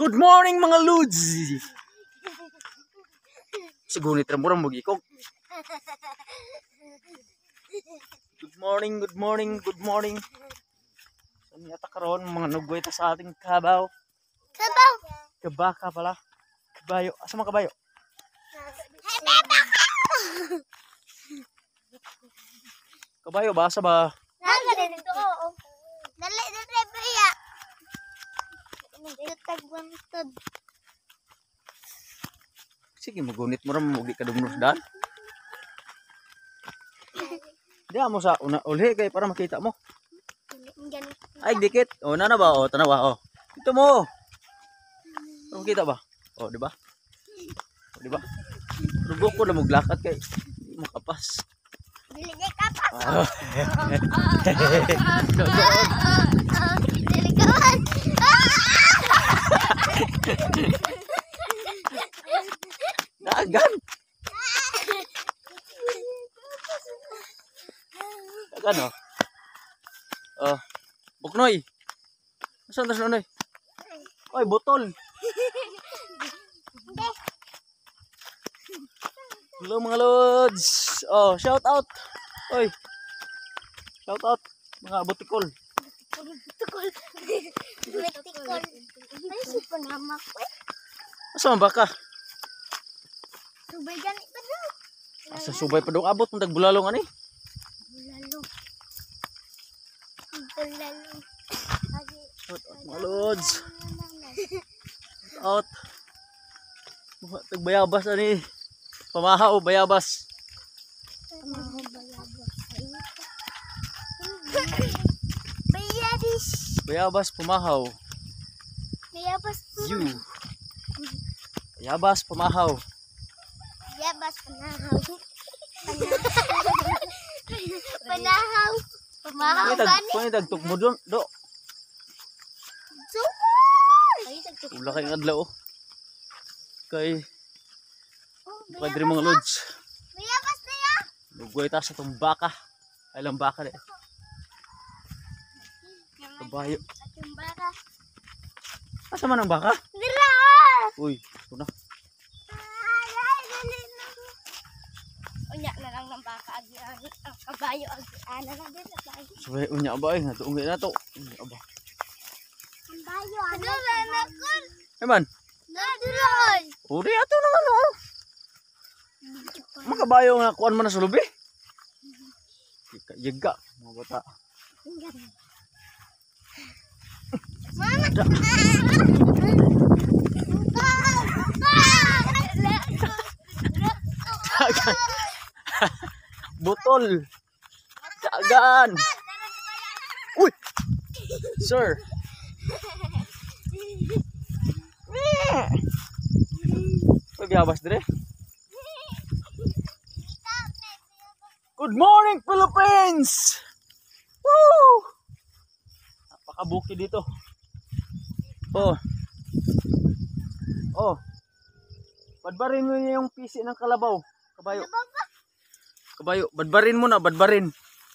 Good morning mga Lods! Sigunit na murang magikog. Good morning, good morning, good morning. Saan yata karoon mga nugway ta sa ating kabaw? Kabaw! Kabaka pala. Kabayo. Asa mga kabayo? Kabayo ba? Asa ba? Dali dito. Dali dito ya. Tagwantod. Sige, magunit mo rin. Mugi ka dumnusdan. Diyan mo sa una uli kay para makita mo. Ay, dikit. O, na ba? O, tanawa. O. Ito mo. Para makita ba? O, di ba? O, di ba? Rugok ko na maglakat kay hindi makapas. Dili kay kapas. Dili kawan. Dagan. Dagan o. Oh, Buknoy. Saan tas noy? Oy, botol. Hello mga Lods. Oh, shout out. Oy. Shout out mga butikol. Butikol. Butikol. Ay, si panamak ko. Asa man baka? Subay gani pa daw. Asa subay pa dong abot ng tagbulalong ani? Bulalo. Bulalo. Shout out mga Lods. Shout out. Mga tagbayabas ani. Pamahaw, bayabas. Bayabis. Bayabas, pumahaw. Bayabas. You. Bayabas, pumahaw. Bayabas, panahaw. Panahaw. Pamahaw gani. Kung tagtok mo doon, do. Super. Ula kayong adlaw. Kay Padre mga Lods. Bayabas na ya. Lugway ta sa itong baka. Ay lang baka de. Kabayo. Atong baka. Asa man ang baka? Dira. Uy, ito na. Ay, dali na. Unya na lang ng baka agi ang kabayo agi ana na din kabayo. Sabay unya ba ay natuungay na to. Unya ba? Kabayo ano na kun. Hey man. Nadiroy. Uri ato naman oh. Makabayo nga kuan man na sa lubi. Yiga mga bata. Mama. Dagan. Botol. Dagan. Uy. Sir. Pagabas dire. Good morning Philippines. Woo! Napakabuki dito. Oh. Oh. Badbarin mo yung pisi ng kalabaw. Kabayo. Kabayo, badbarin mo na, badbarin.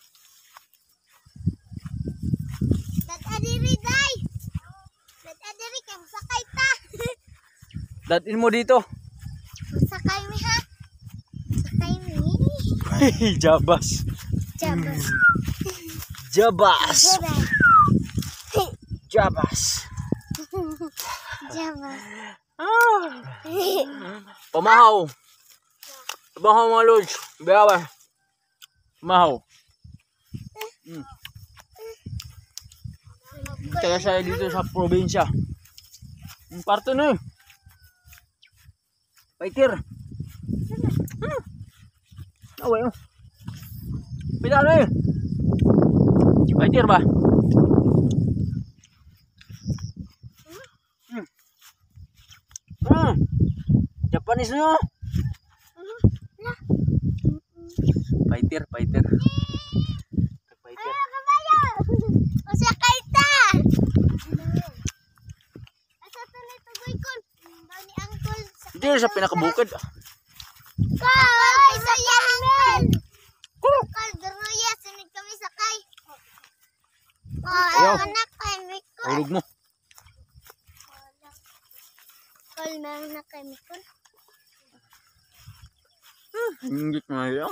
Dadadiri day. Dadadiri kay sakay ta. Datin mo dito. Sakay mi ha. Sakay mi. Jabas. Jabas. Jabas. Jabas. Jabas. Jabas. Ah. Pamahaw. Pamahaw mga Lods. Bayabas. Pamahaw. Kaya saya dito sa probinsya. Yung parto na eh. Paitir. Away oh. Pila na eh. Paitir ba? Japanese na yun. Paitir, paitir. Paitir. Kabayo. O sakay ta. Asa to ni tugoy kon? Bani angkol. Hindi sa pinakabukid. Kaway sa yamen. Kalderoya sunod kami sakay. Oh, Ayaw. anak kay Miko. Hulog mo. Chemical, meron na chemical. Hinggit na yun.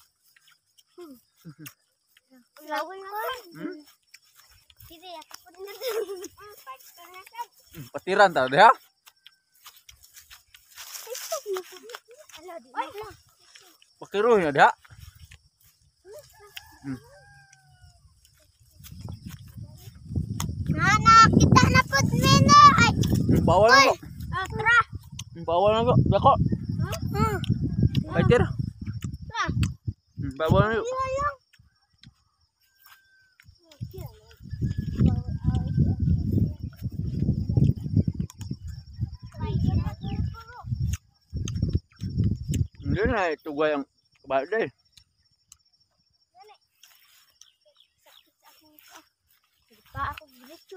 Lawin ko. Hindi, ako po na. Partner na ka. Patiran tadi ha. Ay, na. Pakiruhin na diha. Nana, kita na po nina. Ay, Bawal na ko. tara. Bawal na ko. Dako. Fighter. Tara. Bawal na ko. Lang. Hindi na ito yung kabayo dahil. Pa ako diretso.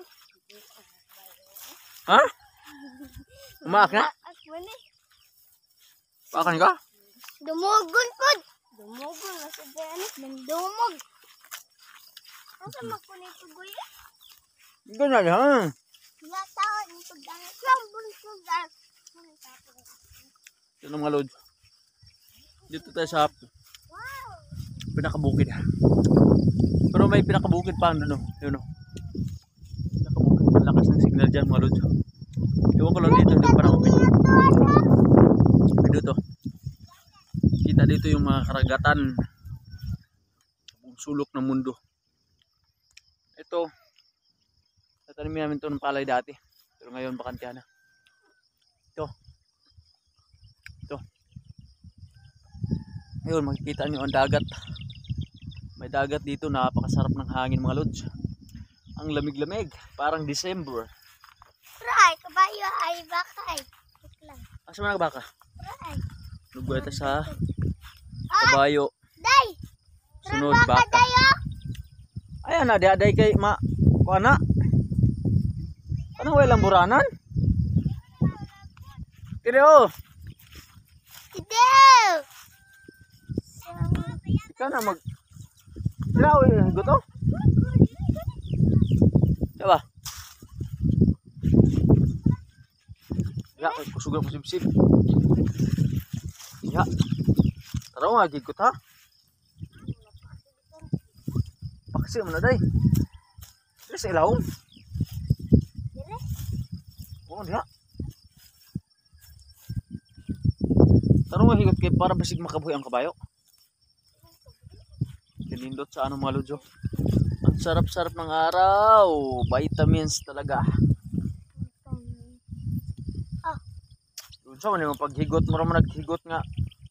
Ha? Umaak na? Ako ni. Paakan ka? Dumugon po. Dumugon na sa ganit. Dumog. Asa makunito guya? Ganyan ha. Wala tao nito ganit. Lang bunsog gan. Ito na mga lods. Dito tayo sa Wow. pinakabukid. Pero may pinakabukid pa ano no. Yun no. Pinakabukid pa lakas ng signal dyan mga lods. Ewan ko lang dito hindi parang okay. Dito. Kita dito yung mga karagatan. Ang sulok ng mundo. Ito. Tatanim namin ito ng palay dati. Pero ngayon bakantihan na. Ito. Ito. Ayun, makikita nyo ang dagat. May dagat dito, napakasarap ng hangin mga lods. Ang lamig-lamig, parang December. Try, kabayo ay bakay. Wait lang. Asa man baka? Try. Lugweta sa kabayo. Day. Sunod Baka baka. dayo. Ayan na, diaday kay ma. Kuana. Anong walang buranan? Kireo. Idew. Ikaw na mag... Ilaw, guto? Diba? Ya, kusugan ko sip-sip. Ya. Tara nga, gigkot ha? Paksi mo na day. Dili sa ilawom. Dire. Oo, diha. Tara nga, higot kayo para basig makabuhi ang kabayo. Kinindot sa ano mga lods, oh. Ang sarap-sarap ng araw. Vitamins talaga. Unsa man yung paghigot mo raman naghigot nga.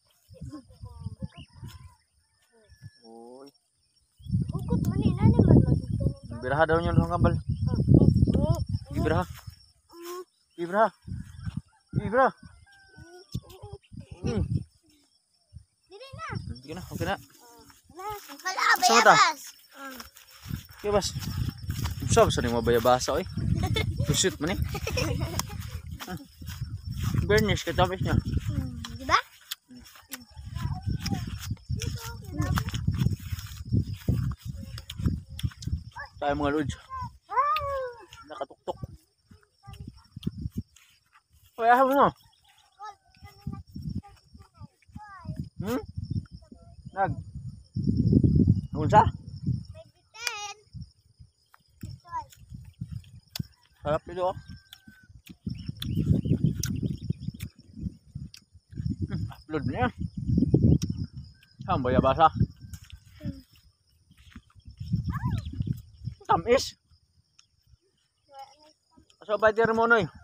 Oy, Ugot man ni nani man magiging. biraha daw niyo ng kambal. Ibiraha. Ibiraha. Ibiraha. Dire na. Sige na, okay na. Wala Saan mo ta? bayabas. Okay, bas. Usap sa ni mo bayabasa oy. Kusut man eh. Bernish ka tapos niya. Di ba? Tayo mga lods. Nakatuktok. Oy, aham mo. Nag. Unsa? Sarap nito oh. Upload niya. Saan bayabasa? Tamis. Asa ba diri mo noy?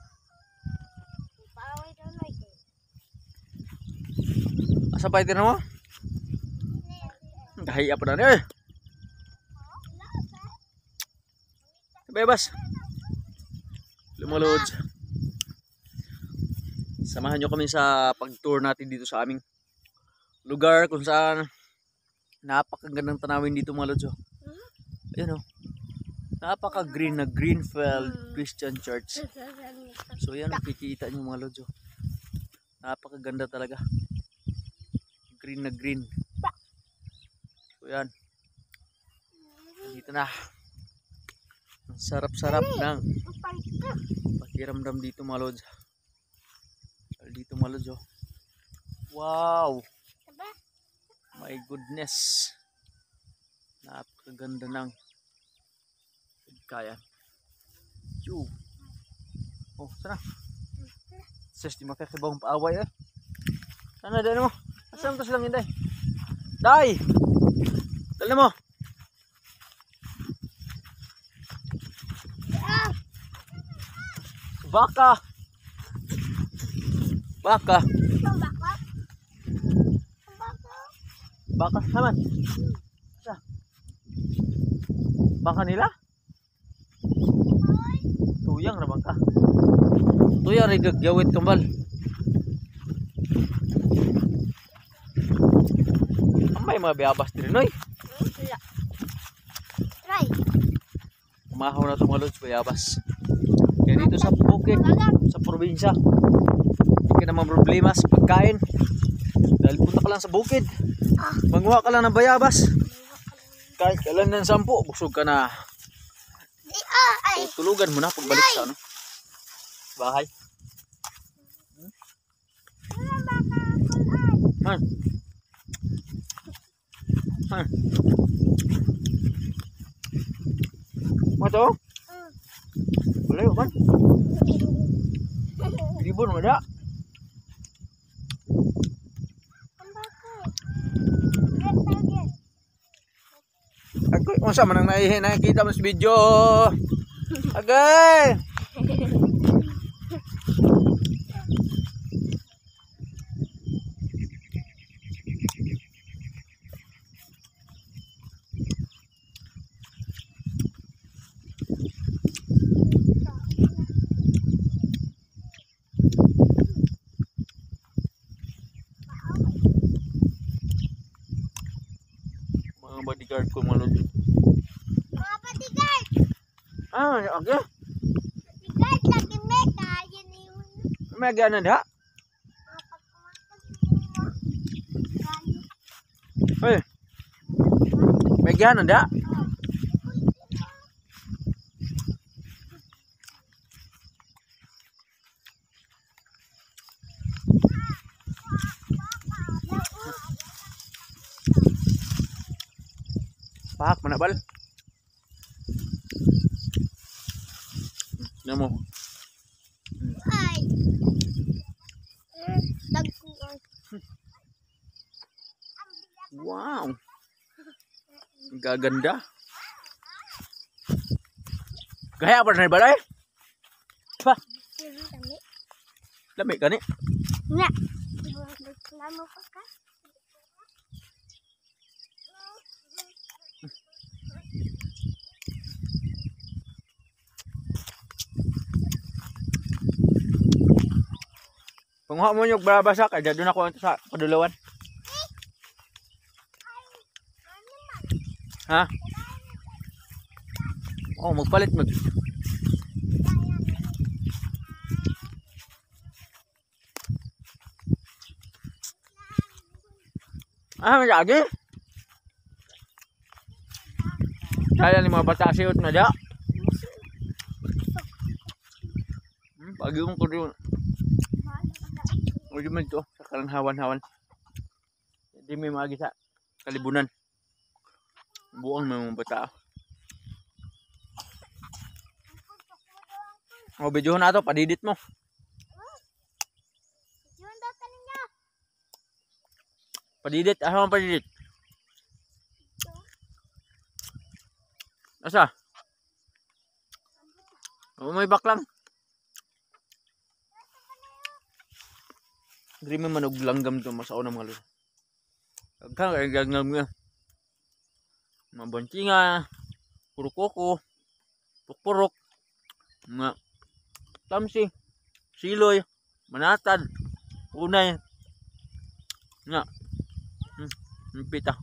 Asa ba diri mo? Kahiya pa na ni. Bebas. Lumalods. Samahan nyo kami sa pag-tour natin dito sa aming lugar kung saan napakagandang tanawin dito mga lods. Ayan o. Napaka-green na Greenfield Christian Church. So yan, makikita nyo mga lods. Napakaganda talaga. Green na green. So yan. Dito na. Ang sarap-sarap ng pakiramdam dito mga lods. Dito mga lods, oh. Wow! Diba? My goodness. Napakaganda ng kaya. Chu. Oh, sana. Sus, di makakibang paaway eh. Sana, dali mo. Asan to silang hindi? Day! Dali mo. Ah! Baka. Baka. Ang baka? Ang baka? Baka naman. Asa? Baka nila? Ay! Tuyang na bangka. Tuyang rin gagyawit kambal. May mga biyabas din oy. Wala. Try. Umahaw na itong mga lods, biyabas. Kaya dito sa bukid, sa probinsya, hindi ka naman problema sa pagkain. Dahil punta ka lang sa bukid, manguha ka lang ng bayabas. Kahit kailan ng 10, busog ka na. Ay! Tulugan mo na pagbalik sa ano, bahay. Wala baka kulay. Han. Han. Mo to? Wala yun man. Libon mo da. Ang baka. Get target. Agoy, kung saan man ang nakikita mo sa video. Agay! Mga bodyguard ko mga lodi. Mga bodyguard. Ah, okay. Bodyguard lagi meka. Yan yung May gana da. mga pagkumakas. Hey. May gana da. Pahak mana bal. Namo. Ay. Dagkuan. Wow. Gaganda. Gaya apa na balay? Pa, Dami. lami ka ni. Nga. Lamo pa ka? Panguha mo yung barabasa kay doon ako sa kadulawan. Ha? Oh, magpalit mag. Ah, may lagi. Kaya ni mga bata siyot na da. Pagi ko doon. Uy man to sa kalang hawan-hawan. Hindi may magi sa kalibunan. Buong mga bata. O videohan na to, padidit mo. Yun daw kanina. Padidit, asa man padidit? Asa? O may baklang. Hindi may manog langgam to masaon ng mga lolo. Agkang ay gagnam nga. Mga bantinga, purukoko, pukpurok, mga tamsi, siloy, manatad, unay. Nga. Pita.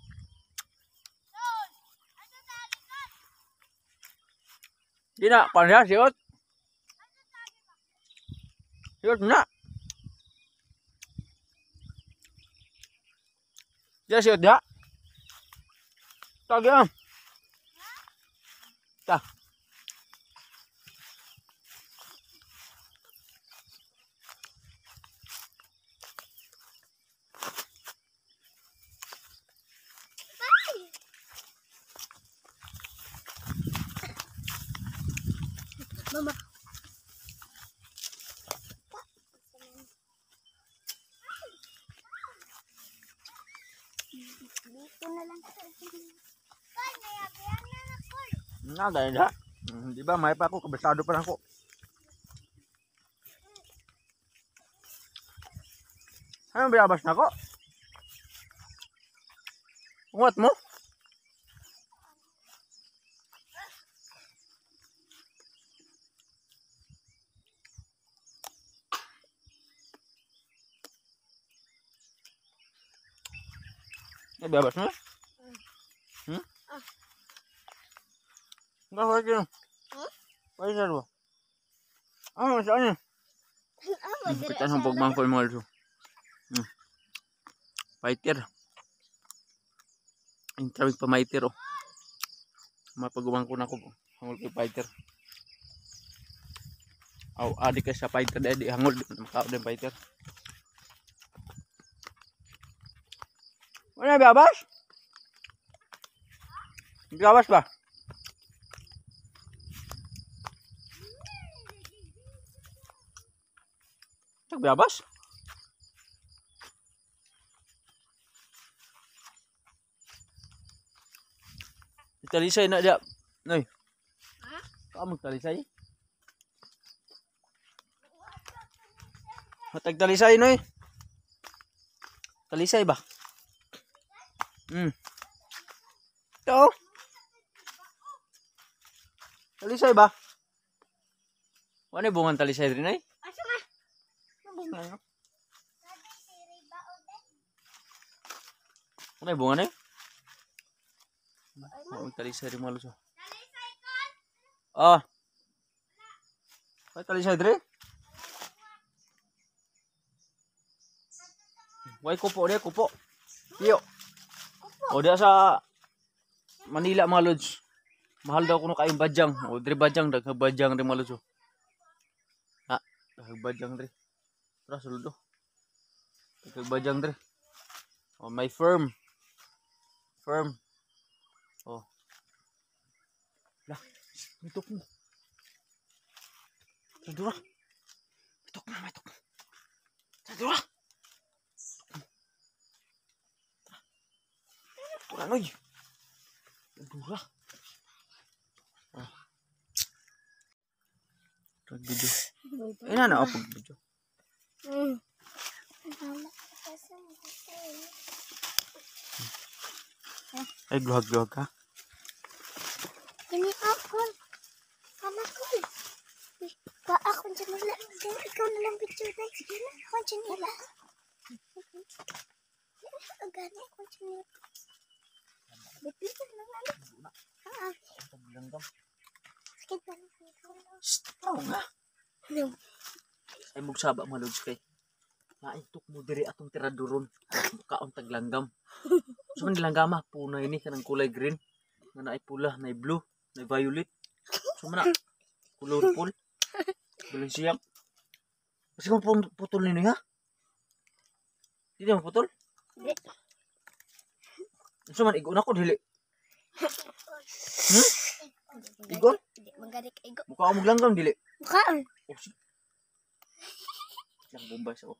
Di na, pansa siyot. Siyot na. Dia siyot da. Tagi am. Ta. Mama. Dito na lang. Naganda. Di ba may pa ako kabisado pa lang ako. Ano binabas na ako? What mo? Ano binabas mo? Enggak lagi. Apa itu lu? Ah, soalnya. Kita numpuk bangkul mal tu. Paitir. Ang tawag pa maitir oh. Mapagubang ko na ko. Hangul ko paitir. Aw, adik ka sa paitir di hangul makao din paitir. Mana babas? Babas ba? Babas? Talisay na dia. Noy. Ha? Kamu talisay? Matag talisay noy. Talisay ba? Ito. Talisay ba? Ano bungan talisay rin ay? Asa nga? Ano bungan ay? Oh, talisay rin malusog. Ah. Ay talisay rin? Why kupo dia kupo. Iyo. O dia sa Manila mga lods. Mahal daw kuno kaayong badyang. O diri badyang daghang badyang ri mga lods. Ha, daghang badyang diri. Tara sulod do. Daghang badyang diri. O may firm. Firm. Oh. Lah, mitok mo. Sadura. Mitok mo, mitok mo. Sadura. Ano yun? Dura. Ah. Video. Ina na ako video. Ay gluhag ka. Ini ako. Anak ko. Ba ako dyan nila. Ikaw na lang video na. Sige na. Ako dyan nila. Agani ako dyan nila. Bipito lang anak. Sakit pa lang. Tao nga. No. Ay magsaba mga lods kay. Naintok mo diri atong tiraduron. Kaon taglanggam. So man langgama punay ni kanang kulay green. Nga naay pula, naay blue, naay violet. So man colorful. Bulan siyak. Kasi kung putol nino ha? Hindi mo putol? Hindi. So man igon ako dili. Igon? Hindi magarik igo. Mukha mo langgam dili. Mukhaan. Oh, si. Yang bombay sa ko.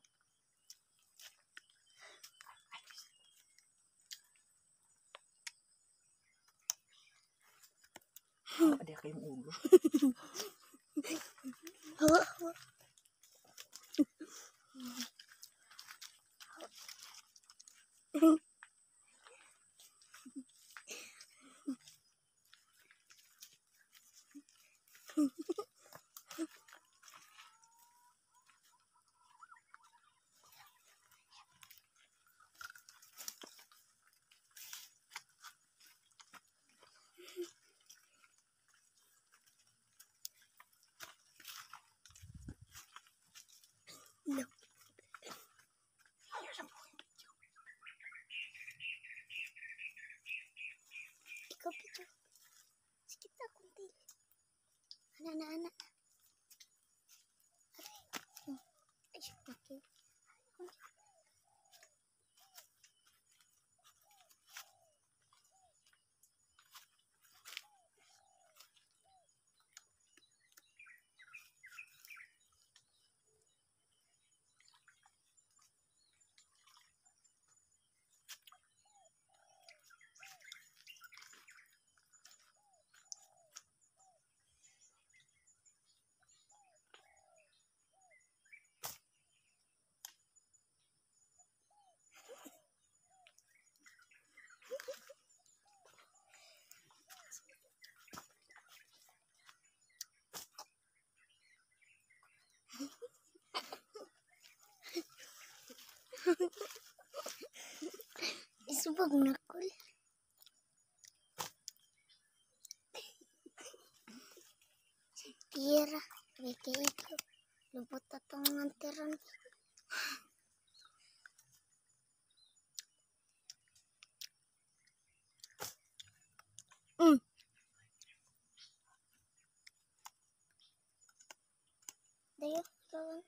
Ada kayong ulo. No. Ikaw pito. Sikit na kunti. Anak. Ay, okay. Isubag na kul. Tira, reke ito. Lubot atong nantiran. Dayo, kawan.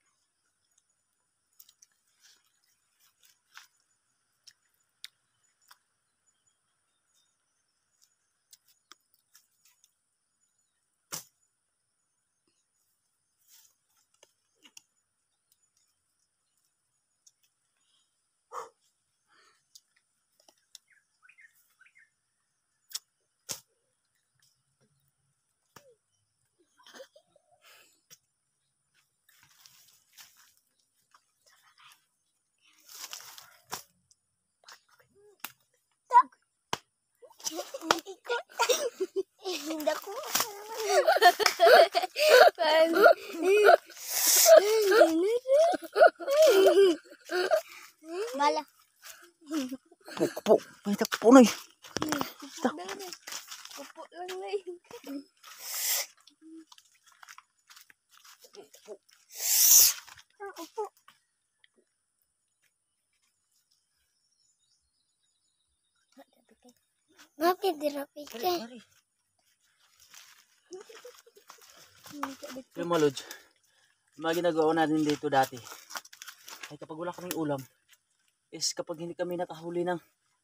Ikot. Hindi ko. Bala. Kupo. Pahita kupo na eh. Upo lang na yun. Upo. Mapi dirapi ka. Pero mga lods, mga ginagawa natin dito dati ay kapag wala kaming ulam is kapag hindi kami nakahuli ng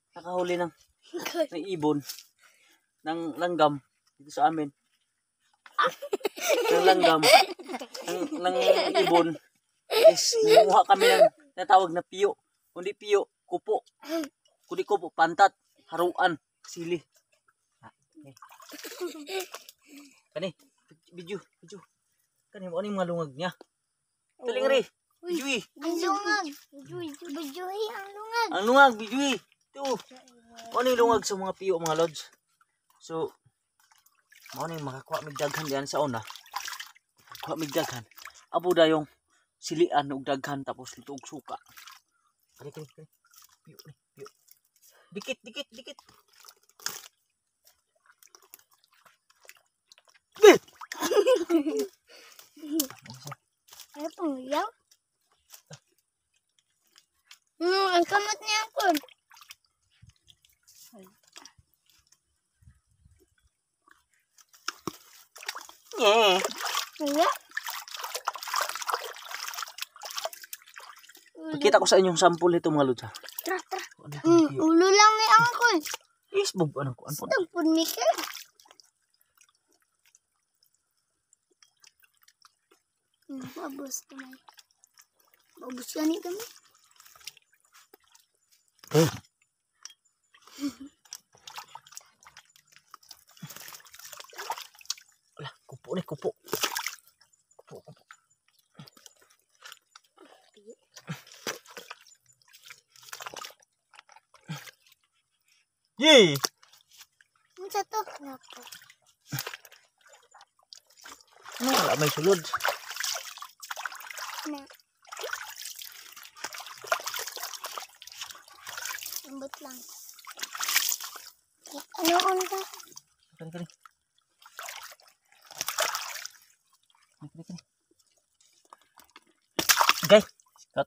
ibon ng langgam dito sa amin ng langgam ng ibon is nanguha kami ng natawag na piyo, kundi piyo, kupo, kundi kupo, pantat, haruan, sili. Kani video kani mo aning mga lungag niya taling ri bijui Ang lungag. Bujuhi ang lungag. ang lungag bijui to mo aning lungag sa mga piyo mga lods. So mo aning makakuha mig daghan diyan sa una, kuha mig daghan abo dayong silian og daghan tapos luto og suka. Kani piyo dikit Ano pong yaw? Ang kamot niya ako. Wala. Pakita ko sa inyong sample nito mga lods. Tra. Ulo lang ni Angkol. Isbog anong kuan po. Tagpun Mikel. Babos kamay. Babos gani kami. Wala, kupo ni kupo. Yay! Ano sa to? Napo. Ano, wala may sulod. Na. Lambot lang. Ano onda? Kani. Okay, cut.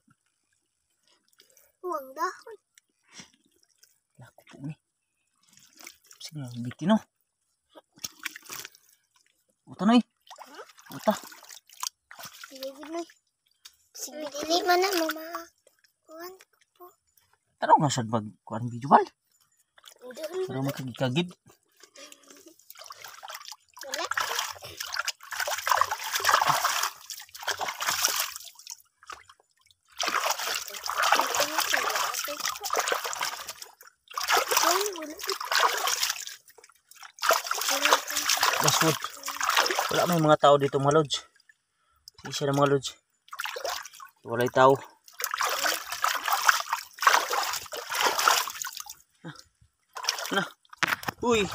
Huwag dahon. Wala, kupo ni. Sige, bitin no. Uta na eh. Uta. Sige, good na. Sige, dili man na mamakuhan ko po. Tanaw nga sad magkuan visual. Doon Pero makagigagid. wala. Baswood. Wala may mga tao dito mga lods. Isa na mga lods. Walay tao. Na. Uy.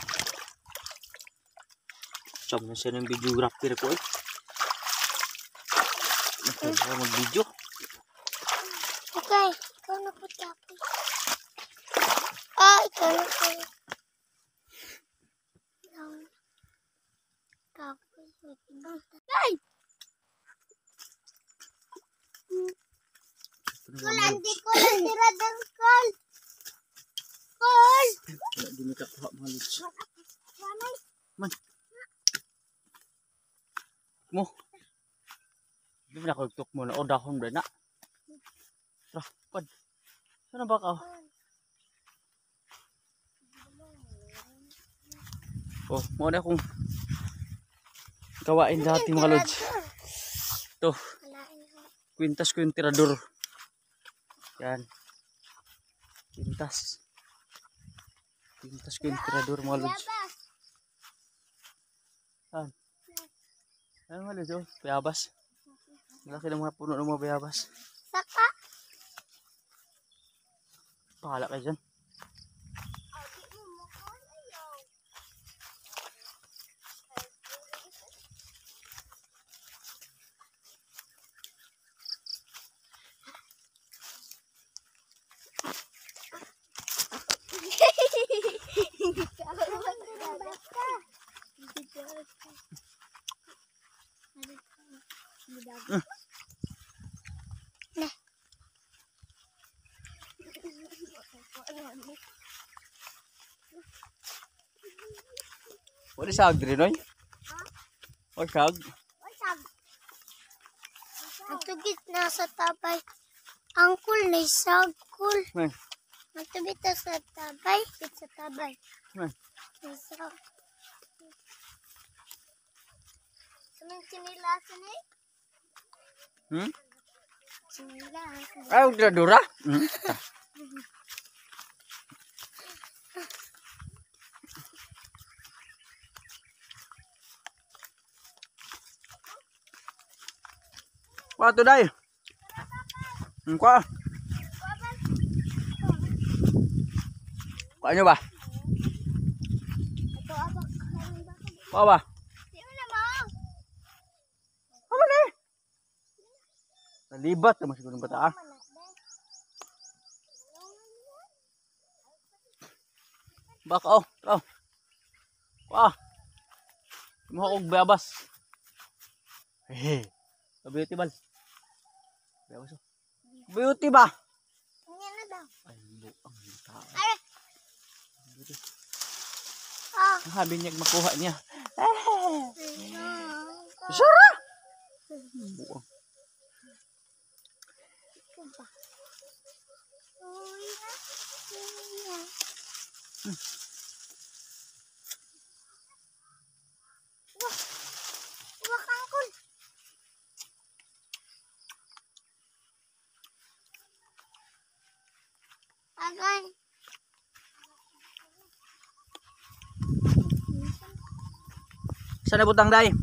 Siyam na siya ng videographer ko eh. Ito mag-video. Okay, ikaw na po kapoy. Ah, ikaw na po. Kapoy. Ay! Kul, andi ko lang tira ng kul. Kul! Wala din ka kuha mga lods. Man. Mo. Di ba nakagtok mo na? O dahon ba na? Tara, pad. Saan ba ka? Oh, mo na akong gawain dati mga lods. Ito, kwintas ko yung tirador. Yan. Kwintas. Kwintas ko yung tirador mga lods. Saan? Ano mga lods? Oh, bayabas. Malaki ng mga puno ng mga bayabas. Saka. Pahala kayo dyan. Wala sag din oy. O sag. Ang tugit na sa tabay. Ang kul na isagkul. Man. Ang tubit na sa tabay. Sa tabay. Man. Isag. Samang sinilasan eh. Sinilasan. Ay, tiradora. Kuha to day. Kuha. Kuha nyo ba? Ito abak. Kuha ba? Di mo na mo. Ano na eh? Nalibat naman siguro ng bata ah. Baka oh. Kuha. Kuha. Mo akong bayabas. Hehe. Beauty bal. Bayabas oh. Beauty ba? Ano na daw? Ay, buang tao. Ay! Ah! Sabi niya makuha niya. Ano? Sara! Buang. Wakangkul. Agay. Saan na butang day?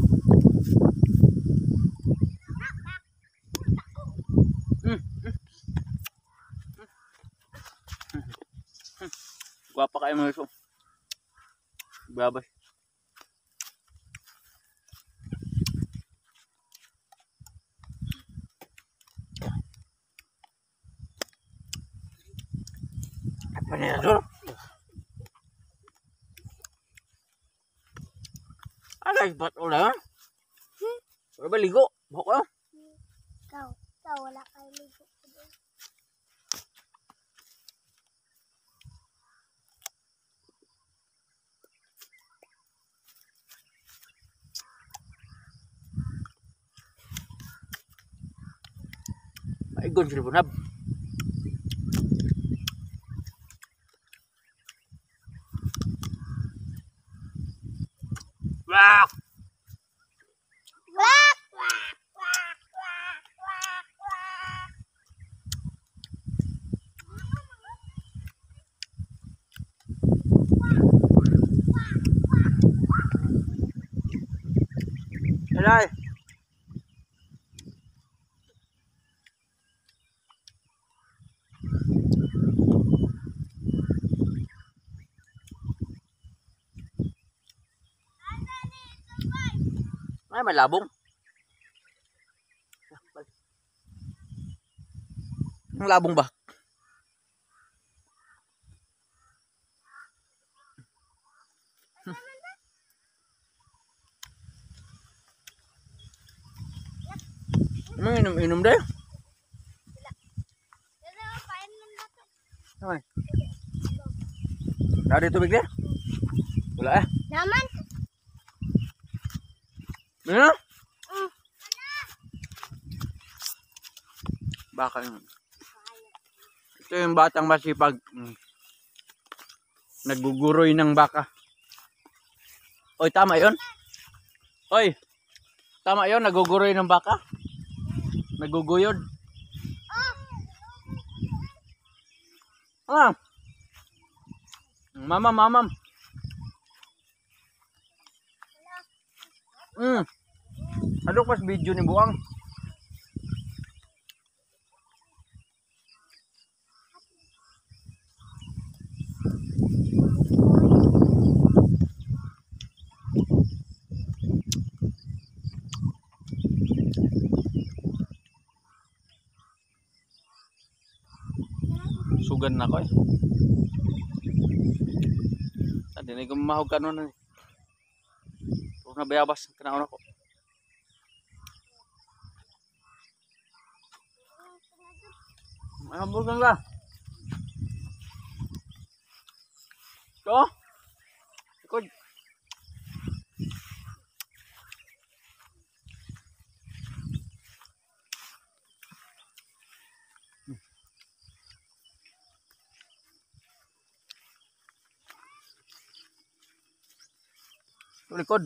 Guwapa kayo mga iso. Babay. Apa ni itu? Ada ibat ulah. Wala ba ligo? Bako. Ikaw wala kayo ligo. Maigon sila bunab. Wah! Wak! Wak! Wak! Wak! Wak! Wak! Alay. Ay, malabong. Ang labong ba? Inom deh. Ay. Dari tubig deh. Wala eh. Naman. Ano? Baka yun. Ito yung batang masipag. Naguguroy ng baka. Oy, tama yon. Oy, tama yon. Naguguroy ng baka. Naguguyod. Ah. Mamam. Aduk pas video ni buang. Sugan na ko eh. Tadi na gumahog ka nun eh. Huwag na bayabas. Kinaon ako. May hamburgan ka. Ito. Ikod. Ito likod.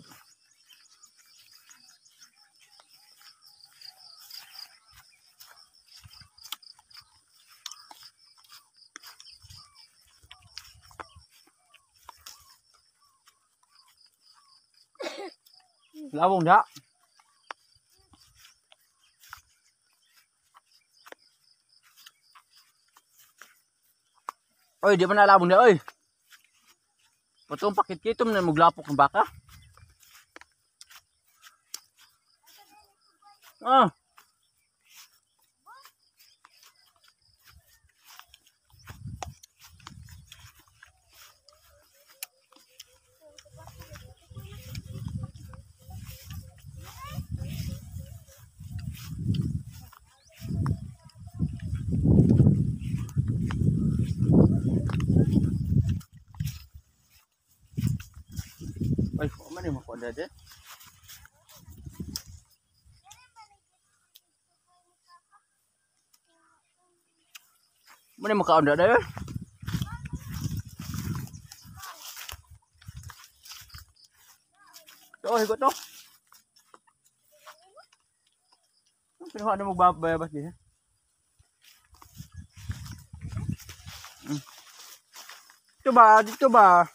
Labong dah. Oy, di mana labong dah, oy. Patong pakit kitom na muglapok ng baka. Ah. Ay, kok mana mo ko dede? Mana mo ka onda dede? Tuh, ikut tuh. Pero ano mo bayabas din? Dito ba?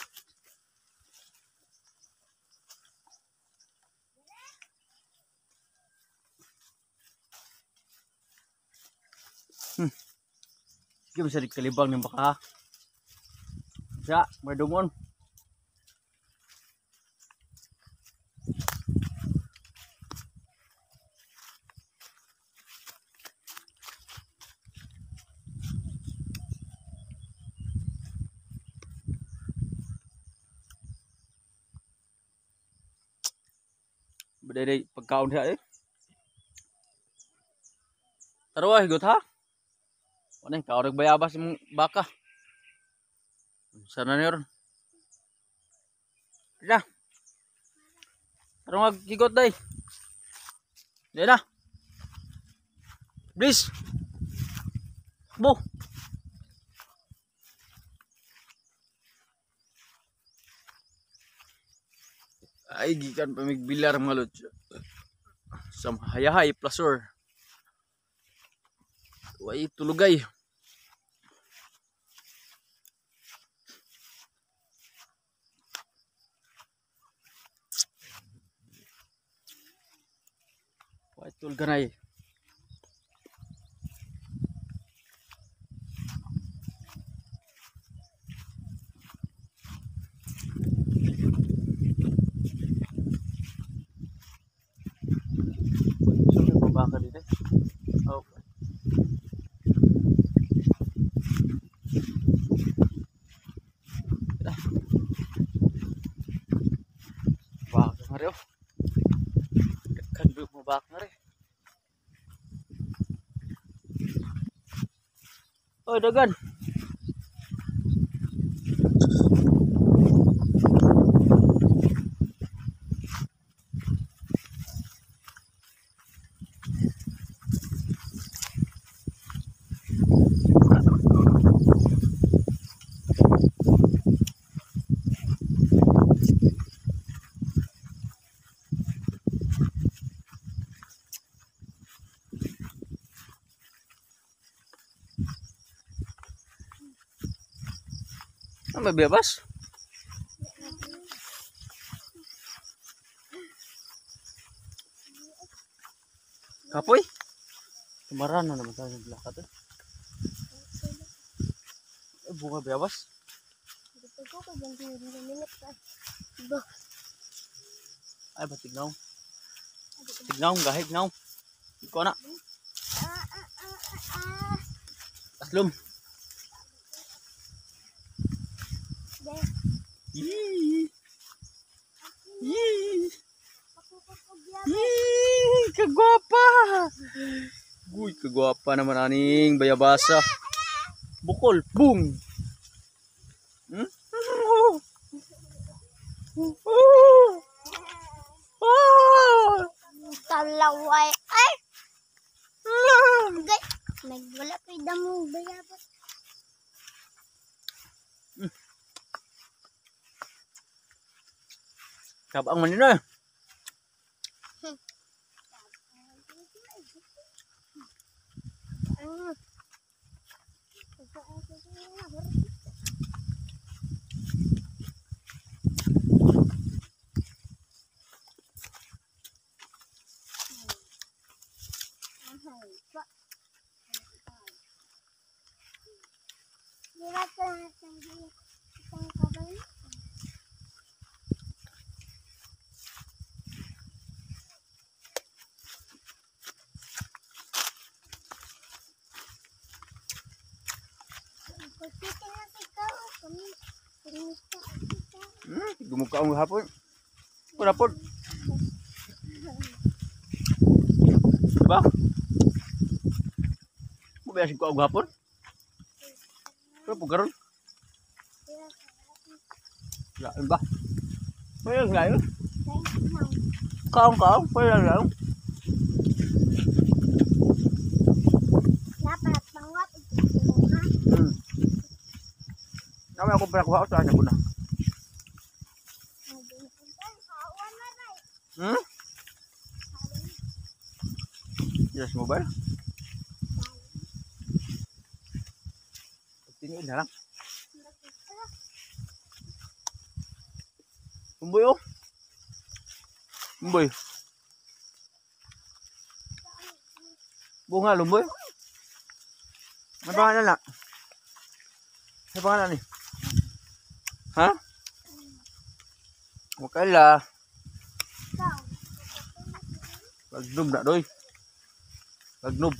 Hindi bisa dikalibang ng baka. Siya, may dumon. Berdiri pagkaon siya eh. Taruh higot ha. Ano yung kaorag bayabas yung baka. Sana niyo ron. Kaya. Taruh higot day. Dahil na. Please. Bo. Ay, gikan pamigbilar mga lods. Sam hayahay plasor. Way tulugay. Way tulganay. Baka dito. Okay. Oy, dagan. May bebas? Kapoy? Kemaran na naman tayo ng lakat eh. Bunga bebas? Dito ko bang minit ka. Ay, ba tignaw? Tignaw, gahig naw. Ikaw na. Aslom. Yee. Yee. Yee, kagwapa. Uy, kagwapa naman aning bayabasa. Bukol, boom. Hmm? Talaway. Ay! Gay. Nagwala pa yung damong bayabas. Kabang man yun eh. Gumuka ang hapon. Pura po. Diba? Mabayasin ko ang hapon. Pura po karon. Lain ba? Pwede lang lain. Kaong. Pwede lang lain. Dapat pangat. Naman ako pala kuha ko sa ko na. Hmm? Yes, mobile. Tingin na lang. Lumboy oh. Lumboy. Bunga lumboy. May pangalan na. May pangalan ni. Ha? Makala. Pagnob na doy. Pagnob.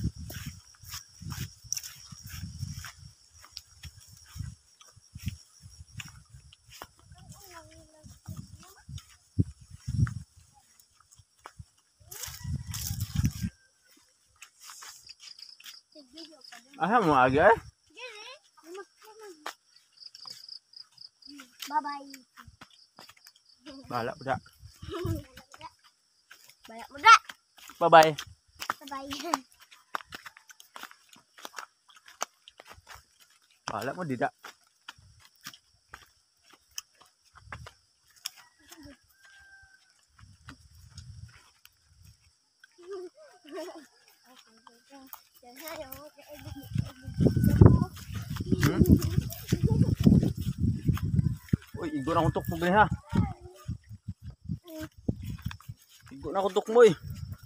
Aha mo agi eh. Bye-bye. Bahala budak. Banyak muda. Bye-bye. Bye-bye. Bahala mo tidak. Hmm? Uy, igo na kuntok mo gani ha. Igo na kuntok mo eh.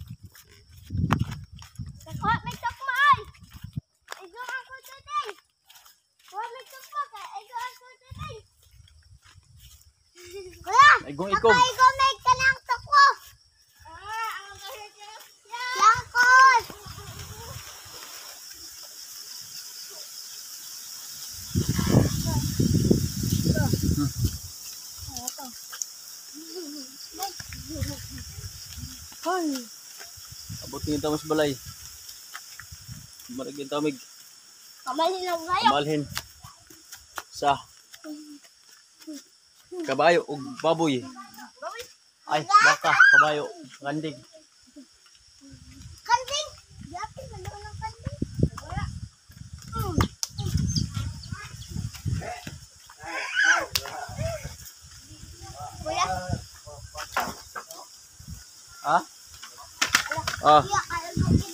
Kuha may tukmay. Igo ako today. Kuha may tukmay. Igo ako today. Kuya! Igong Ako ikog. igo may kanang tukmo. Yangkol! Ay. Abot tingin tamas balay. Maragin tamig. Kamalhin lang kayo. Kamalhin sa kabayo ug baboy. Ay, baka, kabayo, kandig. Kanding! Yapi, maloon ng kanding. Wala. Wala. Ha? Ah, Iya, ayaw